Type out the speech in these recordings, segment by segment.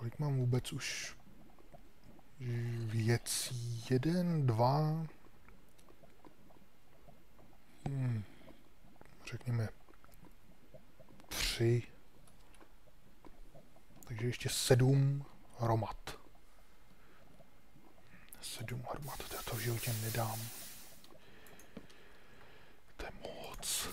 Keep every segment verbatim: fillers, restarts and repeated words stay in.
Kolik mám vůbec už věcí? Jeden, dva... Hmm. Řekněme tři. Takže ještě sedm hromad. Sedm hromad, to já to v životě nedám. To je moc.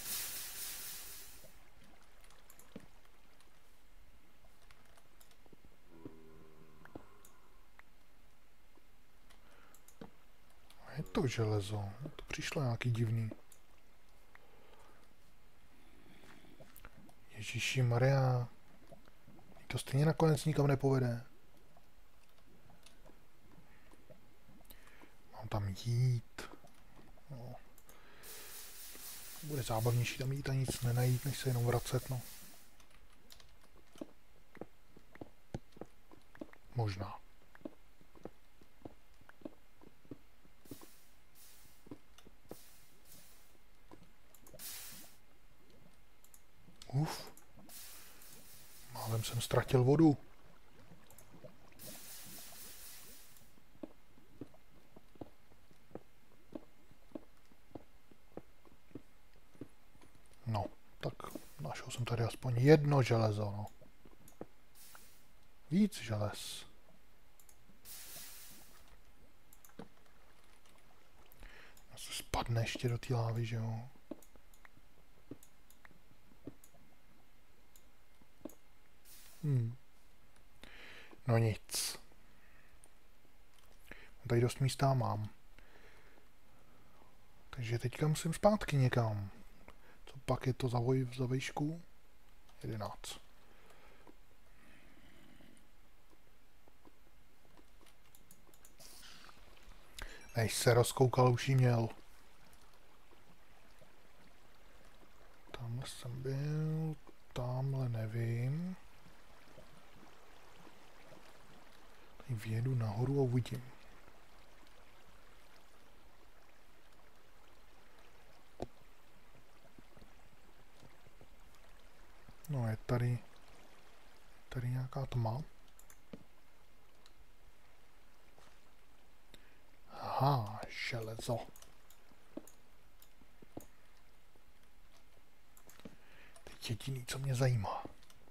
Je to železo, to přišlo nějaký divný. Ježíši Maria, to stejně nakonec nikam nepovede. Mám tam jít. No. Bude zábavnější tam jít a nic nenajít, než se jenom vracet, no. Možná. Uf. Málem jsem ztratil vodu. No, tak našel jsem tady aspoň jedno železo, no. Víc želez. Se spadne ještě do té lávy, že jo? Hmm. No nic. Tady dost místa mám. Takže teďka musím zpátky někam. Co pak je to za, voj, za výšku? jedenáct. Než se rozkoukal, už jí měl. Tamhle jsem byl, tamhle nevím. Tady vjedu nahoru a uvidím. No je tady, tady nějaká tma. Aha, železo. Teď jediný, co mě zajímá.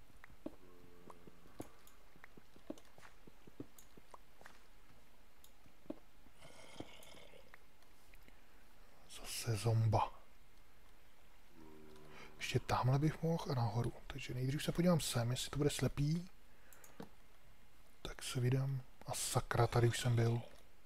Zase zomba. Ještě tamhle bych mohl a nahoru. Takže nejdřív se podívám sem, jestli to bude slepý. Tak se vydám. A sakra, tady už jsem byl.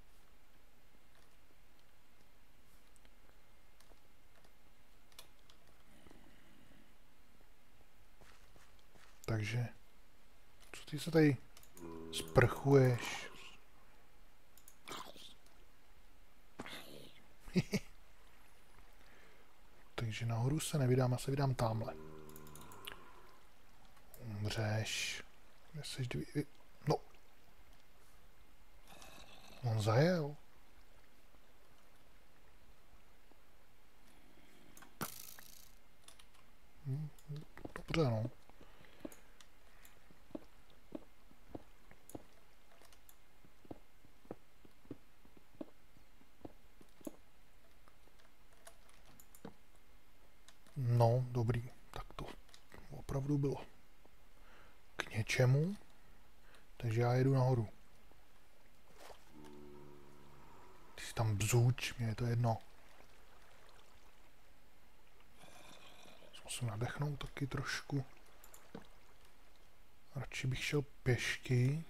Takže, co ty se tady sprchuješ? Takže nahoru se nevydám, já se vydám tamhle. Umřeš. Kde seš dvě... No. On zajel. Hm, dobře, no. No, dobrý. Tak to opravdu bylo k něčemu. Takže já jedu nahoru. Ty jsi tam bzuč, mě je to jedno. Musím nadechnout taky trošku. Radši bych šel pěšky.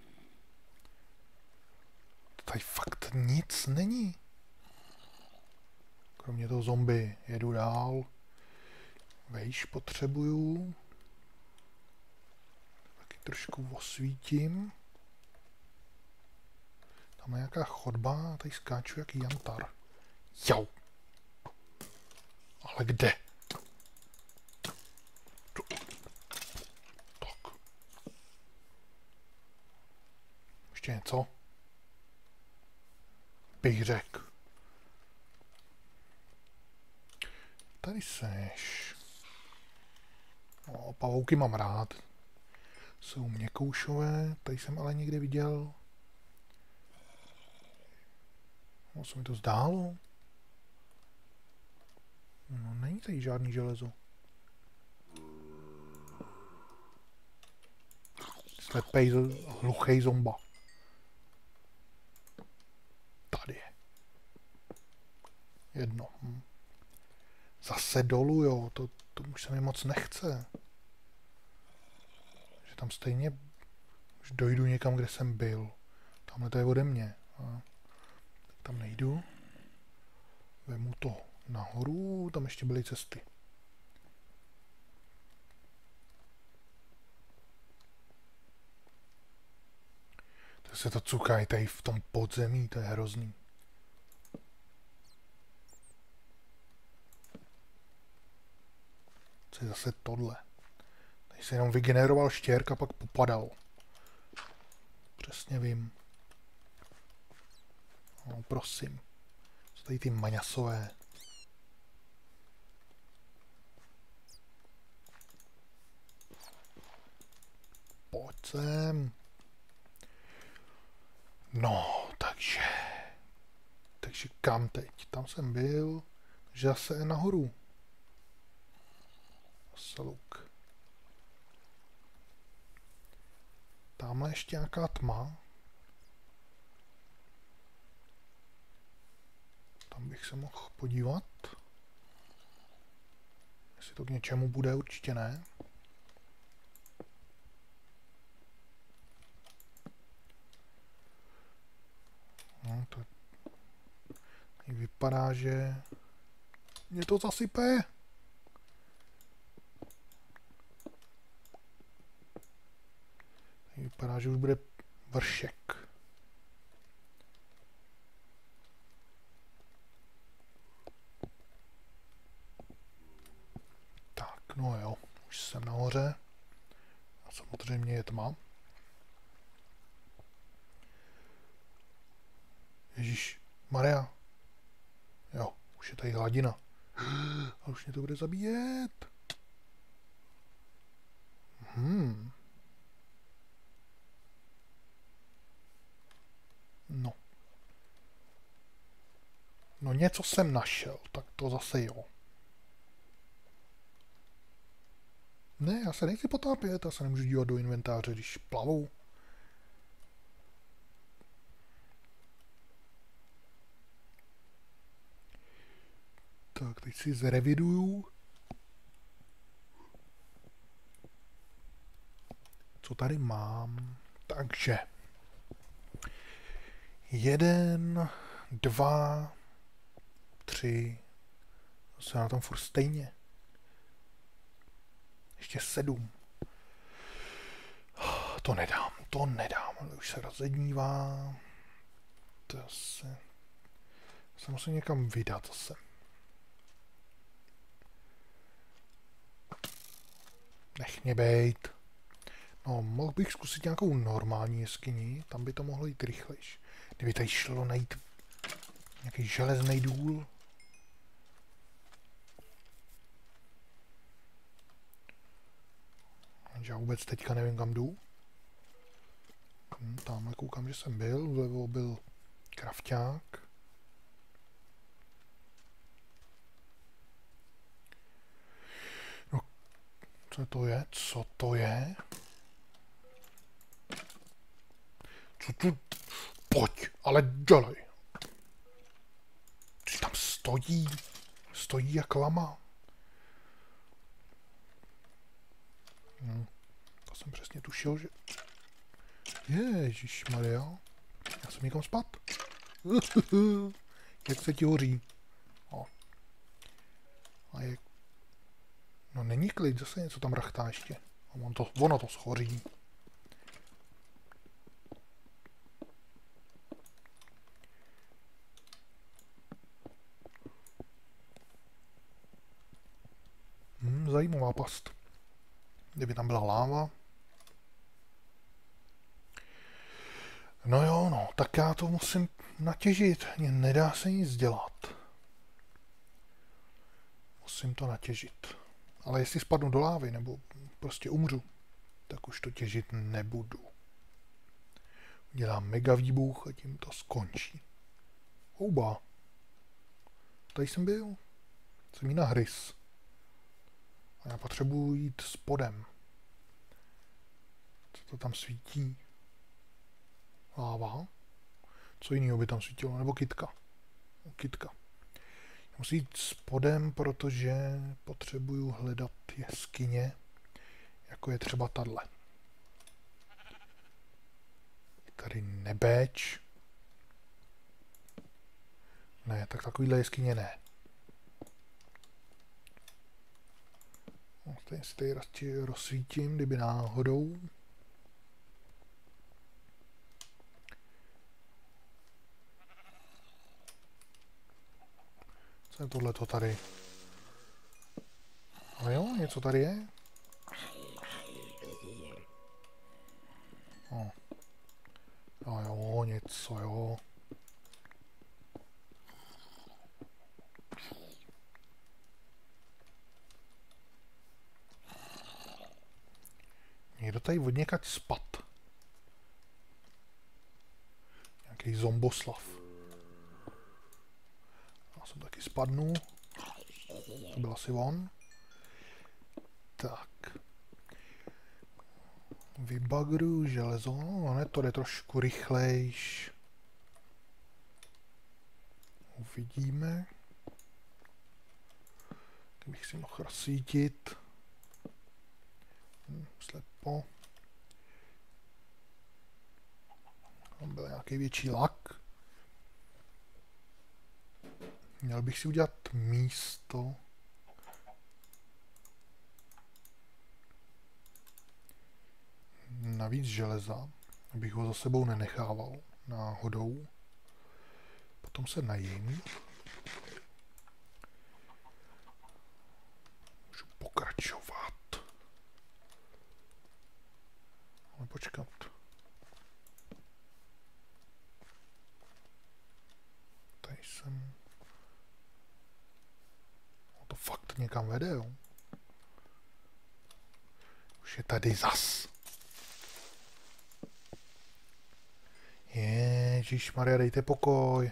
Tady fakt nic není. Kromě toho zombie. Jedu dál. Vejš potřebuju. Taky trošku osvítím. Tam je nějaká chodba a tady skáču jak jantar. Jau. Ale kde? Tak. Ještě něco? Bych řekl. Tady seš. No, pavouky mám rád. jsou měkoušové, tady jsem ale někde viděl. No, se mi to zdálo. No, není tady žádný železo. Slepej, hluchej zomba. Tady je. Jedno. Hm. Zase dolů, jo. To, to už se mi moc nechce. Že tam stejně už dojdu někam, kde jsem byl. Tamhle to je ode mě. A tak tam nejdu. Vemu to nahoru. Tam ještě byly cesty. To se to cukají tady v tom podzemí. To je hrozný. Co je zase tohle? Tady se jenom vygeneroval štěrk a pak popadal. Přesně vím. No, prosím. Co tady ty maňasové? Pojď sem. No, takže... Takže kam teď? Tam jsem byl. Takže zase nahoru. Zase luk. Tamhle ještě nějaká tma. Tam bych se mohl podívat. Jestli to k něčemu bude, určitě ne. No, to vypadá, že mě to zasype. Vypadá, že už bude vršek. Tak, no jo, už jsem nahoře. A samozřejmě je tma. Ježíš, Maria. Jo, už je tady hladina. A už mě to bude zabíjet. Hmm. No. No něco jsem našel, tak to zase jo. Ne, já se nechci potápět, já se nemůžu dívat do inventáře, když plavou. Tak, teď si zreviduju. Co tady mám? Takže. Jeden, dva, tři. Zase na tom furt stejně. Ještě sedm. To nedám, to nedám. Ale už se rozednívá. To se... se musím někam vydat zase. Nech mě bejt. No, mohl bych zkusit nějakou normální jeskyni, tam by to mohlo jít rychlejš. Kdyby tady šlo najít nějaký železný důl. Já vůbec teďka nevím, kam jdu. Hm, tamhle koukám, že jsem byl, vlevo byl krafťák. No, co to je? Co to je? Co tu? Pojď, ale dělej. Ty tam stojí. Stojí jak lama. Hm, to jsem přesně tušil, že... Ježišmarja. Já jsem někam spad. Jak se ti hoří. O. A jak... No není klid, zase něco tam rachtá ještě. A on to, ono to schoří. Hmm, zajímavá past. Kdyby tam byla láva. No jo, no, tak já to musím natěžit. Nedá se nic dělat. Musím to natěžit. Ale jestli spadnu do lávy, nebo prostě umřu. tak už to těžit nebudu. Dělám mega výbuch a tím to skončí. Houba. Tady jsem byl. Jsem jí nahryz. A já potřebuji jít spodem. Co to tam svítí? Láva? Co jiného by tam svítilo? Nebo kytka? Kytka. Já musím jít spodem, protože potřebuju hledat jeskyně, jako je třeba tahle. Je tady nebéč. Ne, tak takovýhle jeskyně ne. No, tady si tady radši rozsvítím, kdyby náhodou. Co je tohleto tady? A jo, něco tady je? O. A jo, něco, jo. Někdo tady od někať spad. Nějaký zomboslav. Já jsem taky spadnu. To byl asi on. Tak. Vybagruju železo. No ne, to jde trošku rychlejš. Uvidíme. Kdybych si mohl rozsvítit. Hm, slepo. Tam byl nějaký větší lak. Měl bych si udělat místo. Navíc železa, abych ho za sebou nenechával náhodou. Potom se najím. Můžu pokračovat. Ale počkat. Tady jsem... No to fakt někam vede, jo. Už je tady zas. Ježišmarja, dejte pokoj.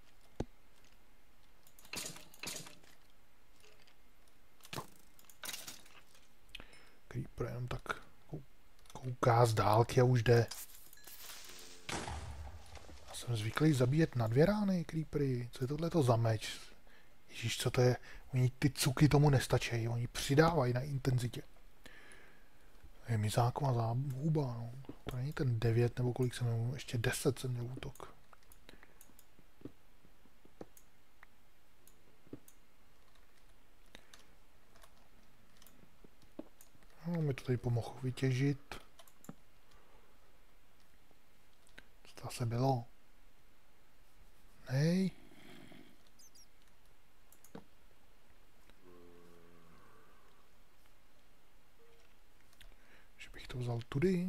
Creeper jenom tak kouká z dálky a už jde. Já jsem zvyklý zabíjet na dvě rány, creepery. Co je tohleto za meč? Ježíš, co to je? Oni ty cuky tomu nestačí. Oni přidávají na intenzitě. Je mi záková záhuba, no. To není ten devět nebo kolik jsem měl, ještě deset jsem měl útok. No, mi to tady pomohl vytěžit. Co to asi bylo? Nej. Že bych to vzal tudy.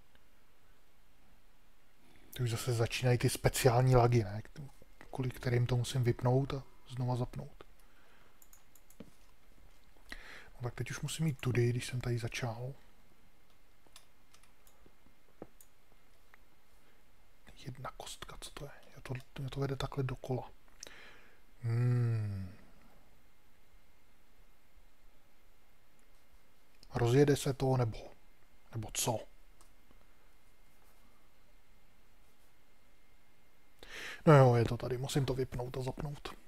Ty už zase začínají ty speciální lagy, ne? Kvůli kterým to musím vypnout a znova zapnout. No tak teď už musím jít tudy, když jsem tady začal. Jedna kostka, co to je? Já to, mě to vede takhle dokola. Hmm. Rozjede se to, nebo, nebo co? No jo, je to tady, musím to vypnout a zapnout.